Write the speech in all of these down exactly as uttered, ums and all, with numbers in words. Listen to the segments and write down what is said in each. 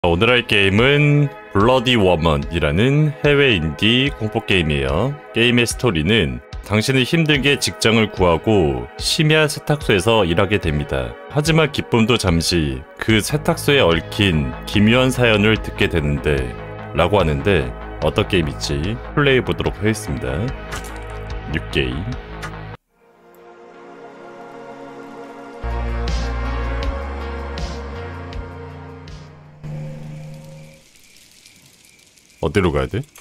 오늘 할 게임은 블러디 워먼이라는 해외 인디 공포 게임이에요. 게임의 스토리는 당신은 힘들게 직장을 구하고 심야 세탁소에서 일하게 됩니다. 하지만 기쁨도 잠시 그 세탁소에 얽힌 기묘한 사연을 듣게 되는데 라고 하는데 어떤 게임일지 플레이해 보도록 하겠습니다. 뉴 게임. 어디로 가야 돼?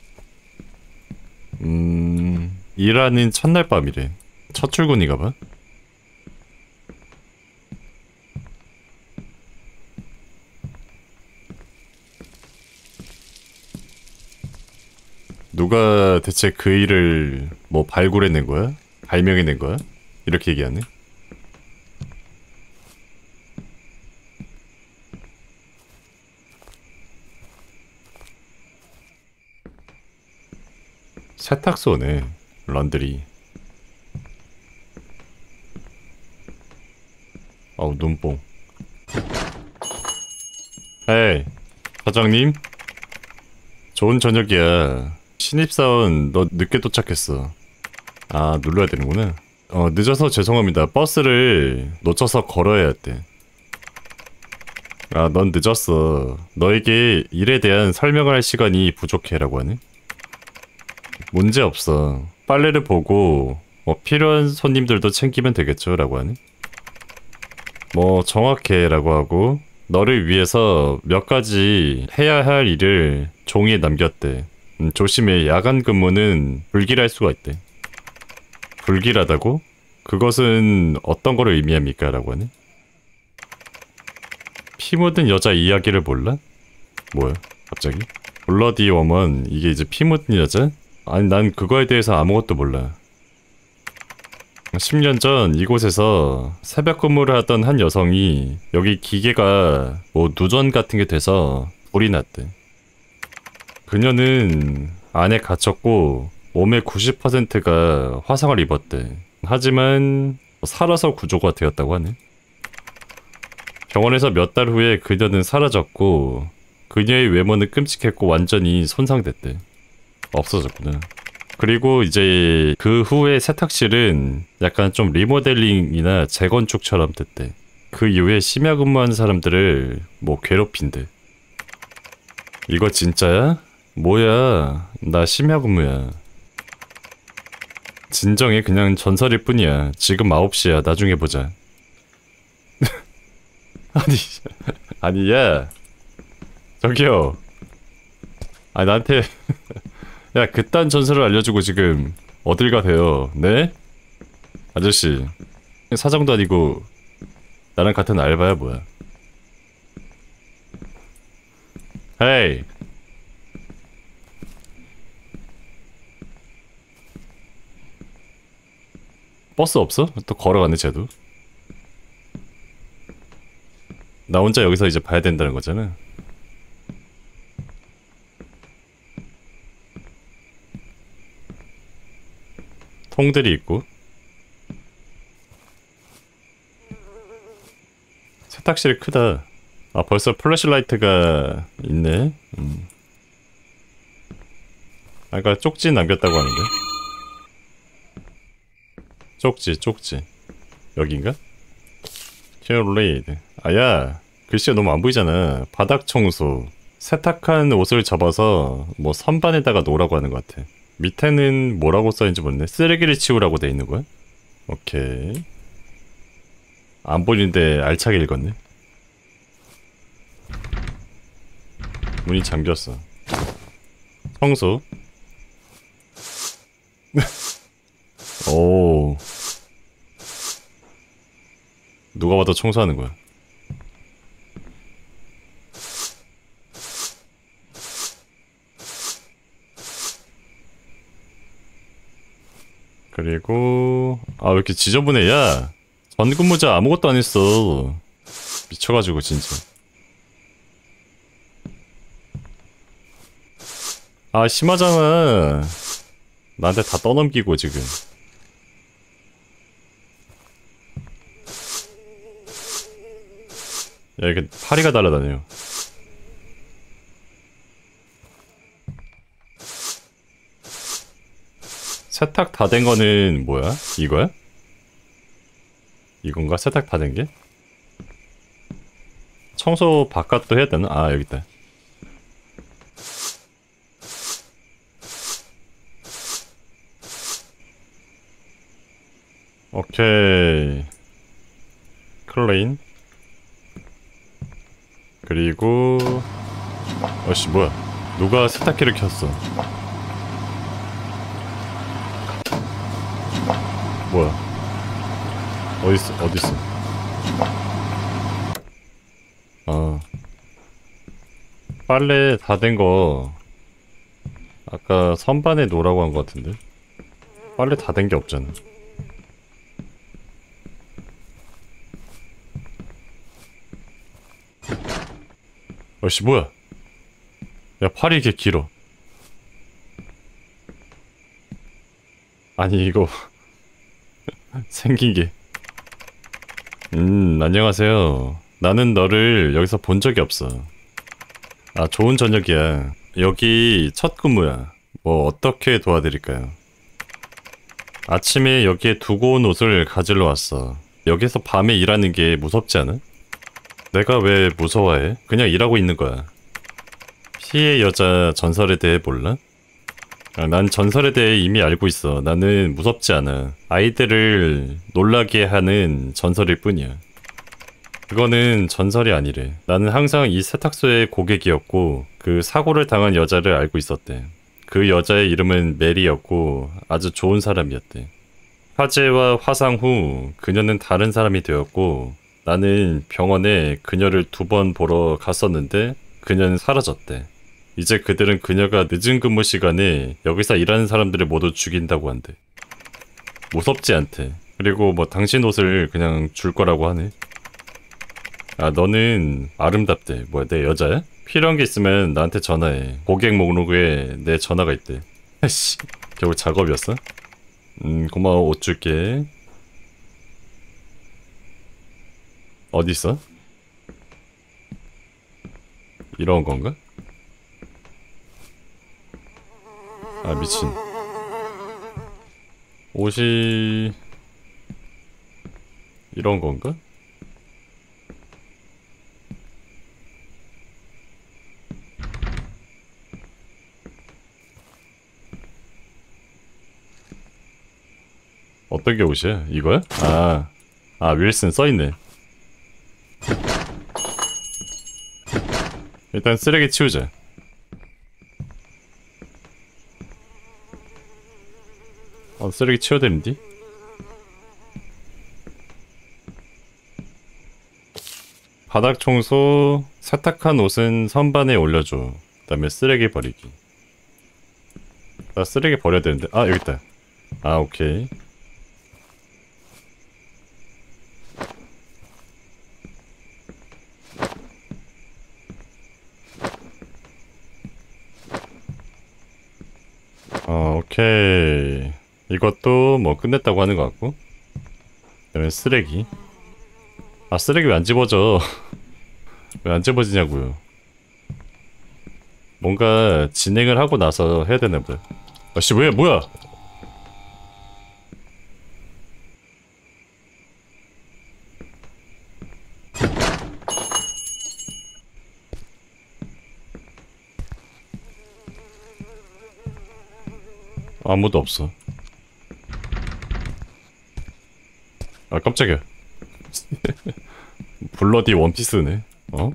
음... 일하는 첫날 밤이래. 첫 출근인가봐. 누가 대체 그 일을 뭐 발굴해낸 거야? 발명해낸 거야? 이렇게 얘기하네. 세탁소네. 런드리. 어우, 눈뽕. 에이, 사장님? 좋은 저녁이야. 신입사원 너 늦게 도착했어. 아, 눌러야 되는구나. 어, 늦어서 죄송합니다. 버스를 놓쳐서 걸어야 했대. 아, 넌 늦었어. 너에게 일에 대한 설명을 할 시간이 부족해 라고 하네. 문제없어. 빨래를 보고 뭐 필요한 손님들도 챙기면 되겠죠 라고 하네. 뭐 정확해 라고 하고 너를 위해서 몇 가지 해야 할 일을 종이에 남겼대. 음, 조심해. 야간 근무는 불길할 수가 있대. 불길하다고? 그것은 어떤 거를 의미합니까? 라고 하네. 피 묻은 여자 이야기를 몰라? 뭐야 갑자기? 블러디 워먼. 이게 이제 피 묻은 여자? 아니 난 그거에 대해서 아무것도 몰라. 십 년 전 이곳에서 새벽 근무를 하던 한 여성이 여기 기계가 뭐 누전 같은 게 돼서 불이 났대. 그녀는 안에 갇혔고 몸의 구십 퍼센트가 화상을 입었대. 하지만 살아서 구조가 되었다고 하네. 병원에서 몇 달 후에 그녀는 사라졌고 그녀의 외모는 끔찍했고 완전히 손상됐대. 없어졌구나. 그리고 이제 그 후에 세탁실은 약간 좀 리모델링이나 재건축처럼 됐대. 그 이후에 심야 근무하는 사람들을 뭐 괴롭힌대. 이거 진짜야? 뭐야? 나 심야 근무야. 진정해. 그냥 전설일 뿐이야. 지금 아홉 시야. 나중에 보자. 아니 아니 야 저기요. 아니 나한테 야, 그딴 전설을 알려주고 지금 어딜 가세요? 네? 아저씨, 사장도 아니고 나랑 같은 알바야 뭐야? 헤이! 버스 없어? 또 걸어가네 쟤도. 나 혼자 여기서 이제 봐야 된다는 거잖아. 통들이 있고 세탁실이 크다. 아 벌써 플래시라이트가 있네. 음. 아까 쪽지 남겼다고 하는데. 쪽지 쪽지 여긴가? 큐레이드. 아야 글씨가 너무 안 보이잖아. 바닥 청소. 세탁한 옷을 접어서 뭐 선반에다가 놓으라고 하는 것 같아. 밑에는 뭐라고 써있는지 모르네. 쓰레기를 치우라고 돼 있는 거야? 오케이. 안 보이는데 알차게 읽었네. 문이 잠겼어. 청소. 오. 누가 봐도 청소하는 거야. 그리고 아 왜 이렇게 지저분해. 야 전근무자 아무것도 안 했어. 미쳐가지고 진짜. 아 심하잖아. 나한테 다 떠넘기고 지금. 야 이게 파리가 날아다녀. 세탁 다 된 거는 뭐야? 이거야? 이건가? 세탁 다 된 게? 청소 바깥도 해야 되나? 아, 여기 있다. 오케이. 클레인. 그리고 어씨 뭐야? 누가 세탁기를 켰어? 뭐야? 어딨어? 어딨어? 아, 빨래 다 된 거 아까 선반에 놓으라고 한 거 같은데? 빨래 다 된 게 없잖아. 어씨 뭐야? 야, 팔이 이렇게 길어. 아니 이거 생긴 게. 음, 안녕하세요. 나는 너를 여기서 본 적이 없어. 아, 좋은 저녁이야. 여기 첫 근무야. 뭐 어떻게 도와드릴까요? 아침에 여기에 두고 온 옷을 가지러 왔어. 여기서 밤에 일하는 게 무섭지 않아? 내가 왜 무서워해? 그냥 일하고 있는 거야. 피해 여자 전설에 대해 몰라? 아, 난 전설에 대해 이미 알고 있어. 나는 무섭지 않아. 아이들을 놀라게 하는 전설일 뿐이야. 그거는 전설이 아니래. 나는 항상 이 세탁소의 고객이었고 그 사고를 당한 여자를 알고 있었대. 그 여자의 이름은 메리였고 아주 좋은 사람이었대. 화재와 화상 후 그녀는 다른 사람이 되었고 나는 병원에 그녀를 두 번 보러 갔었는데 그녀는 사라졌대. 이제 그들은 그녀가 늦은 근무 시간에 여기서 일하는 사람들을 모두 죽인다고 한대. 무섭지 않대. 그리고 뭐 당신 옷을 그냥 줄 거라고 하네. 아, 너는 아름답대. 뭐야, 내 여자야? 필요한 게 있으면 나한테 전화해. 고객 목록에 내 전화가 있대. 아씨, 겨우 작업이었어? 음, 고마워. 옷 줄게. 어딨어? 이런 건가? 아, 미친. 옷이 이런 건가? 어떤 게 옷이야? 이거야? 아, 아, 윌슨 써있네. 일단 쓰레기 치우자. 어, 쓰레기 치워야 되는데? 바닥 청소, 세탁한 옷은 선반에 올려줘. 그 다음에 쓰레기 버리기. 나 쓰레기 버려야 되는데. 아, 여기 있다. 아, 오케이. 어, 오케이. 이것도 뭐 끝냈다고 하는 것 같고. 그다음에 쓰레기. 아, 쓰레기 왜 안 집어져? 왜 안 집어지냐고요. 뭔가 진행을 하고 나서 해야 되나 보다. 아씨, 왜, 뭐야? 아무도 없어. 아, 깜짝이야. 블러디 원피스네. 어?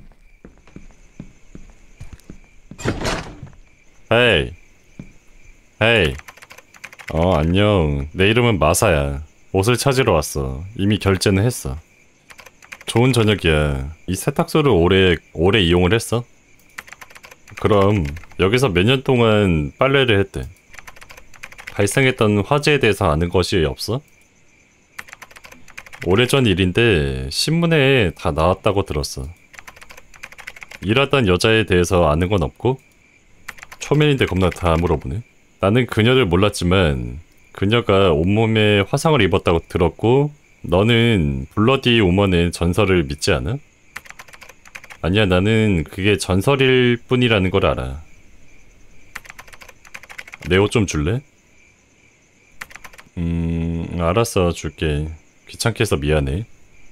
헤이. 헤이. 어, 안녕. 내 이름은 마사야. 옷을 찾으러 왔어. 이미 결제는 했어. 좋은 저녁이야. 이 세탁소를 오래, 오래 이용을 했어? 그럼 여기서 몇 년 동안 빨래를 했대. 발생했던 화재에 대해서 아는 것이 없어? 오래전 일인데 신문에 다 나왔다고 들었어. 일하던 여자에 대해서 아는 건 없고? 초면인데 겁나 다 물어보네. 나는 그녀를 몰랐지만 그녀가 온몸에 화상을 입었다고 들었고 너는 블러디 우먼의 전설을 믿지 않아? 아니야, 나는 그게 전설일 뿐이라는 걸 알아. 내 옷 좀 줄래? 음, 알았어, 줄게. 귀찮게 해서 미안해.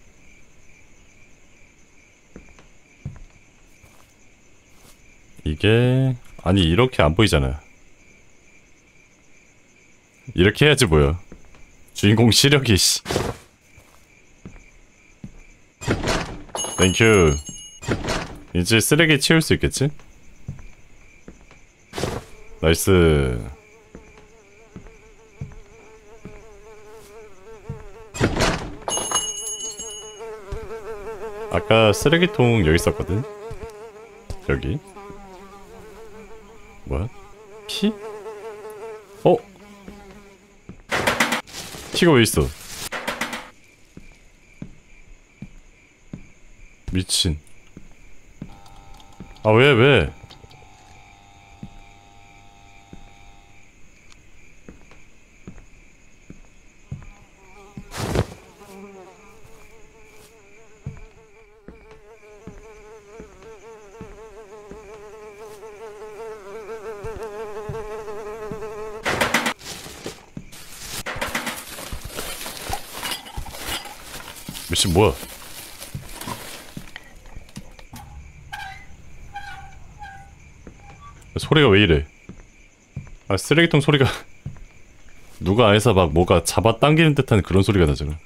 이게 아니 이렇게 안 보이잖아. 이렇게 해야지 뭐야. 주인공 시력이 씨. 땡큐. 이제 쓰레기 치울 수 있겠지? 나이스. 아까 쓰레기통 여기 있었거든? 여기. 뭐야? 피? 어? 피가 왜 있어? 미친. 아, 왜, 왜? 미친 뭐야? 소리가 왜 이래? 아, 쓰레기통 소리가 누가 안에서 막 뭐가 잡아당기는 듯한 그런 소리가 나잖아.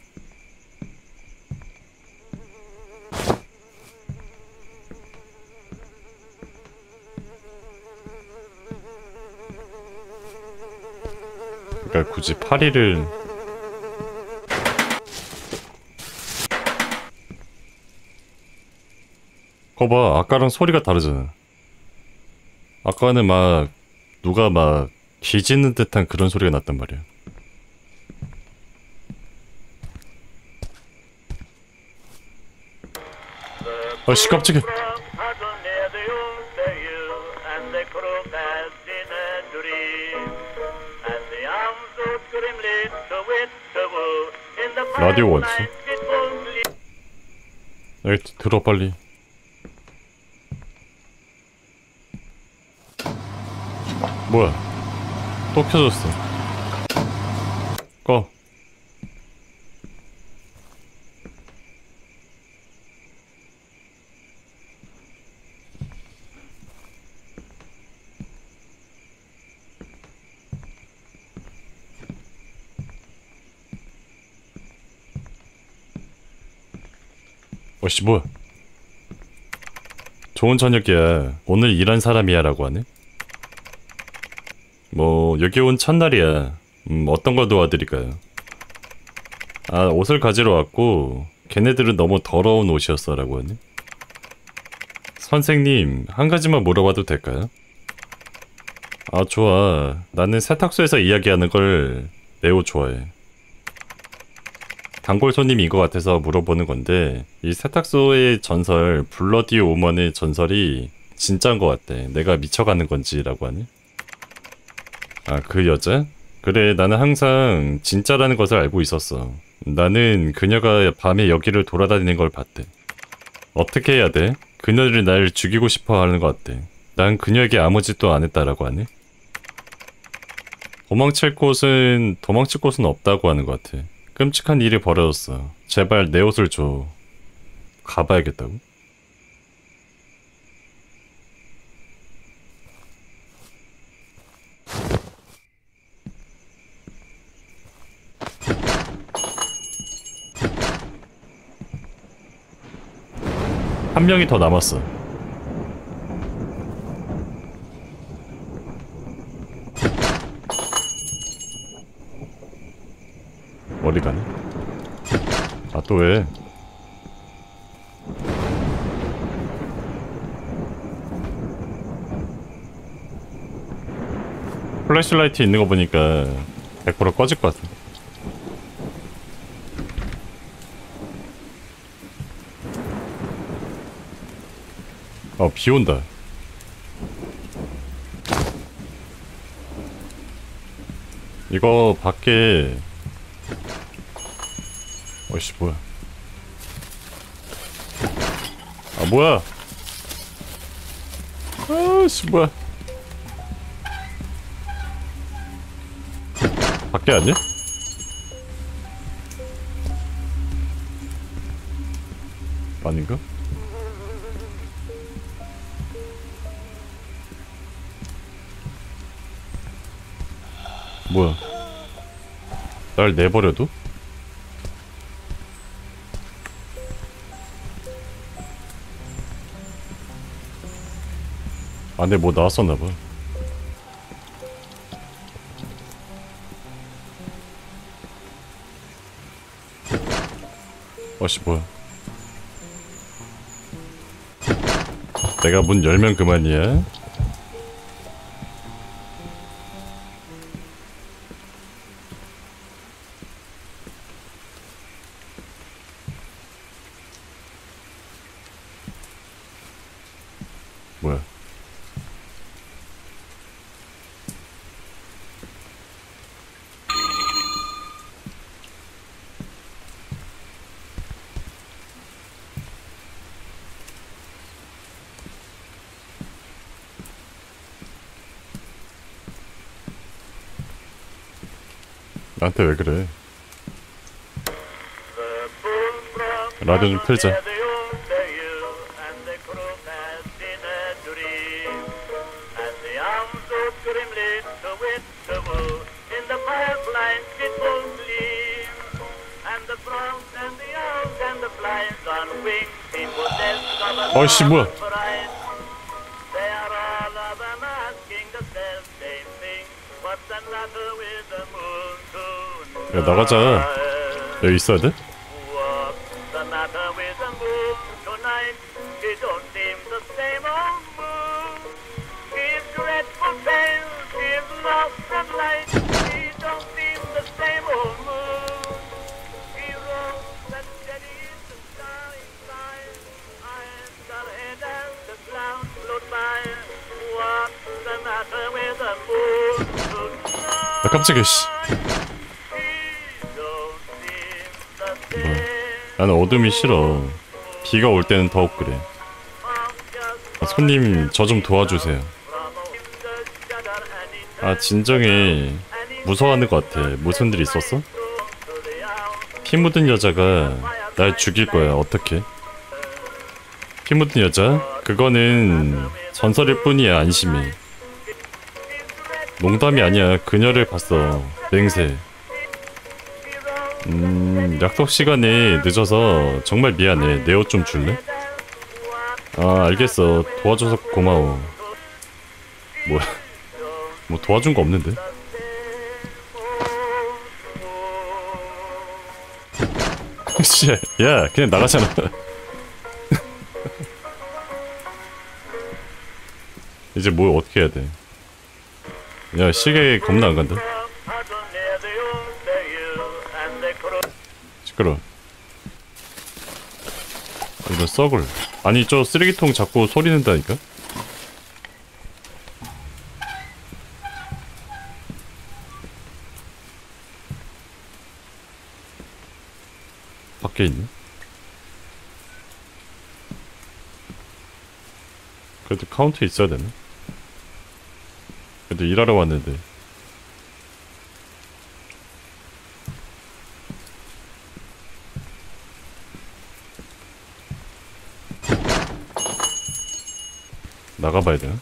그러니까 굳이 파리를 거봐, 아까랑 소리가 다르잖아. 아까는 막 누가 막 뒤지는 듯한 그런 소리가 났단 말이야. 아씨 깜짝이야. 라디오 원수. 여기 들어 빨리. 뭐야? 또 켜졌어. 꺼. 어씨 뭐야? 좋은 저녁이야. 오늘 일한 사람이야 라고 하네? 뭐 여기 온 첫날이야. 음, 어떤 거 도와드릴까요? 아, 옷을 가지러 왔고 걔네들은 너무 더러운 옷이었어 라고 하네. 선생님, 한 가지만 물어봐도 될까요? 아, 좋아. 나는 세탁소에서 이야기하는 걸 매우 좋아해. 단골 손님인 것 같아서 물어보는 건데, 이 세탁소의 전설, 블러디 오먼의 전설이 진짜인 것 같대. 내가 미쳐가는 건지 라고 하네. 아, 그 여자? 그래, 나는 항상 진짜라는 것을 알고 있었어. 나는 그녀가 밤에 여기를 돌아다니는 걸 봤대. 어떻게 해야 돼? 그녀들이 날 죽이고 싶어 하는 것 같대. 난 그녀에게 아무 짓도 안 했다라고 하네. 도망칠 곳은 도망칠 곳은 없다고 하는 것 같아. 끔찍한 일이 벌어졌어. 제발 내 옷을 줘. 가봐야겠다고? 한 명이 더 남았어. 어디 가니? 아, 또 왜? 플래시라이트 있는 거 보니까 백 퍼센트 꺼질 것 같아. 어, 비 온다. 이거 밖에 어이씨 뭐야. 아 뭐야. 아씨 뭐야. 밖에 아니야? 아닌가? 뭐야? 날 내버려도? 안에 뭐 나왔었나봐. 어씨 뭐야? 내가 문 열면 그만이야. 뭐야? 나한테 왜 그래? 라디오 좀 틀자. 어이씨 뭐야? 야 나가자. 여기 있어야 돼? 아 깜짝이야 씨. 뭐야. 나는 어둠이 싫어. 비가 올 때는 더욱 그래. 아, 손님 저 좀 도와주세요. 아 진정해. 무서워하는 것 같아. 무슨 일 있었어? 피 묻은 여자가 날 죽일 거야. 어떡해? 피 묻은 여자? 그거는 전설일 뿐이야. 안심해. 농담이 아니야. 그녀를 봤어. 맹세. 음... 약속 시간에 늦어서 정말 미안해. 내 옷 좀 줄래? 아 알겠어. 도와줘서 고마워. 뭐야? 뭐 도와준 거 없는데? 씨, 야 그냥 나가잖아. 이제 뭘 어떻게 해야 돼? 야 시계 겁나 안 간다. 시끄러. 이런 썩을. 아니 저 쓰레기통 자꾸 소리 낸다니까? 밖에 있네? 그래도 카운터 있어야 되나? 그래도 일하러 왔는데. 나가봐야 되나?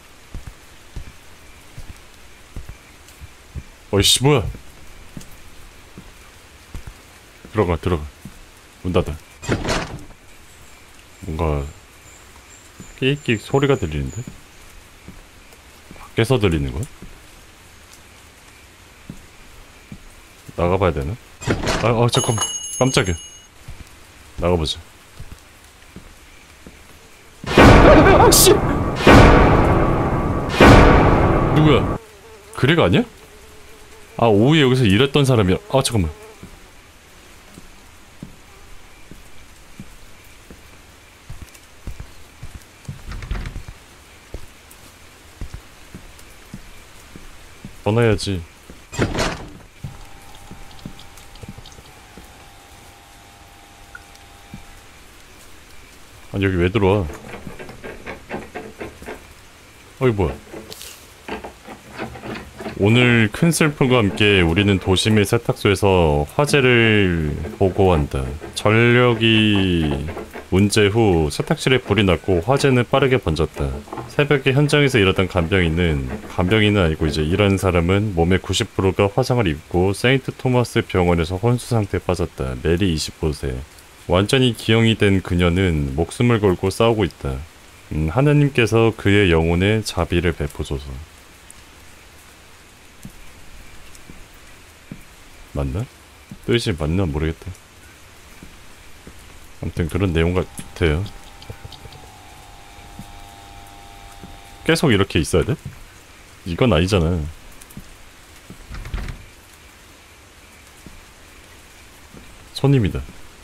어이씨 뭐야? 들어가 들어가. 문 닫아. 뭔가 끼익끼익 소리가 들리는데? 밖에서 들리는 거야? 나가봐야 되나? 아, 아 잠깐만. 깜짝이야. 나가보자. 아씨! 누구야? 그레가 아니야? 아 오후에 여기서 일했던 사람이야. 아 잠깐만. 전화해야지. 아니 여기 왜 들어와? 어이 뭐야? 오늘 큰 슬픔과 함께 우리는 도심의 세탁소에서 화재를 보고한다. 전력이 문제 후 세탁실에 불이 났고 화재는 빠르게 번졌다. 새벽에 현장에서 일하던 간병인은 간병인은 아니고 이제 일하는 사람은 몸의 구십 퍼센트가 화상을 입고 세인트 토마스 병원에서 혼수 상태에 빠졌다. 메리 이십오 세. 완전히 기형이 된 그녀는 목숨을 걸고 싸우고 있다. 음, 하나님께서 그의 영혼에 자비를 베푸소서. 맞나? 뜻이 맞나 모르겠다. 아무튼 그런 내용 같아요. 계속 이렇게 있어야 돼? 이건 아니잖아. 손님이다.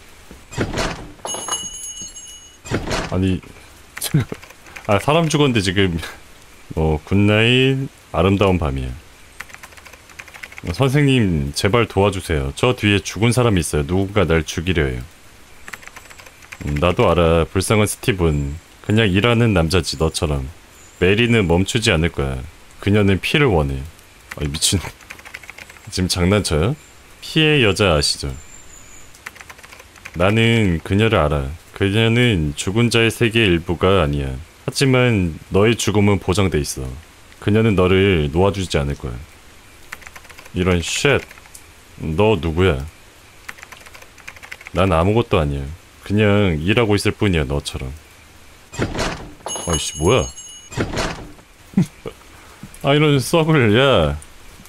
아니 아 사람 죽었는데 지금 어 굿나잇 아름다운 밤이야. 선생님 제발 도와주세요. 저 뒤에 죽은 사람이 있어요. 누군가 날 죽이려 해요. 음, 나도 알아. 불쌍한 스티븐. 그냥 일하는 남자지 너처럼. 메리는 멈추지 않을 거야. 그녀는 피를 원해. 아이 미친. 지금 장난쳐요? 피의 여자 아시죠? 나는 그녀를 알아. 그녀는 죽은 자의 세계의 일부가 아니야. 하지만 너의 죽음은 보장돼 있어. 그녀는 너를 놓아주지 않을 거야. 이런 쉣. 너 누구야? 난 아무것도 아니야. 그냥 일하고 있을 뿐이야 너처럼. 아이씨 뭐야? 아 이런 썩을 야.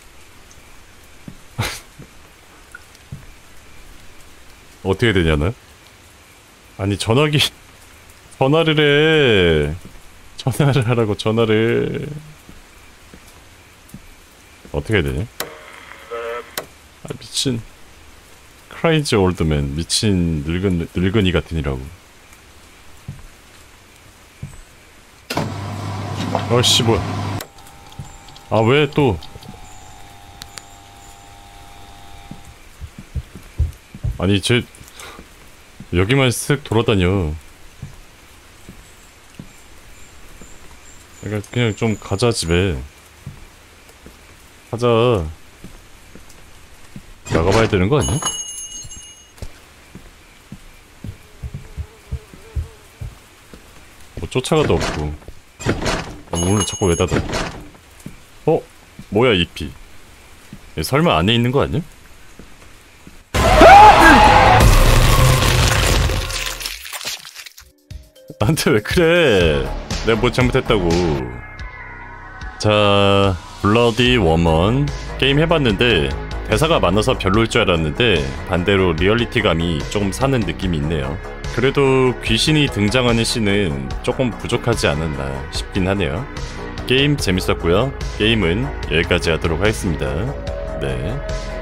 어떻게 되냐나? 아니 전화기 전화를 해. 전화를 하라고 전화를. 어떻게 해야 되냐? 아 미친 크라이지 올드맨. 미친 늙은, 늙은이 같으니라고. 어씨 뭐야. 아 왜 또. 아니 쟤 여기만 쓱 돌아다녀. 그러니까 그냥 좀 가자 집에. 가자. 나가봐야 되는 거 아니야? 뭐 쫓아가도 없고. 아, 문을 자꾸 왜 닫아? 어? 뭐야 이 피? 얘 설마 안에 있는 거 아니야? 나한테 왜 그래? 내가 뭐 잘못했다고. 자, 블러디 워먼 게임 해봤는데 대사가 많아서 별로일 줄 알았는데 반대로 리얼리티감이 조금 사는 느낌이 있네요. 그래도 귀신이 등장하는 씬은 조금 부족하지 않았나 싶긴 하네요. 게임 재밌었고요. 게임은 여기까지 하도록 하겠습니다. 네.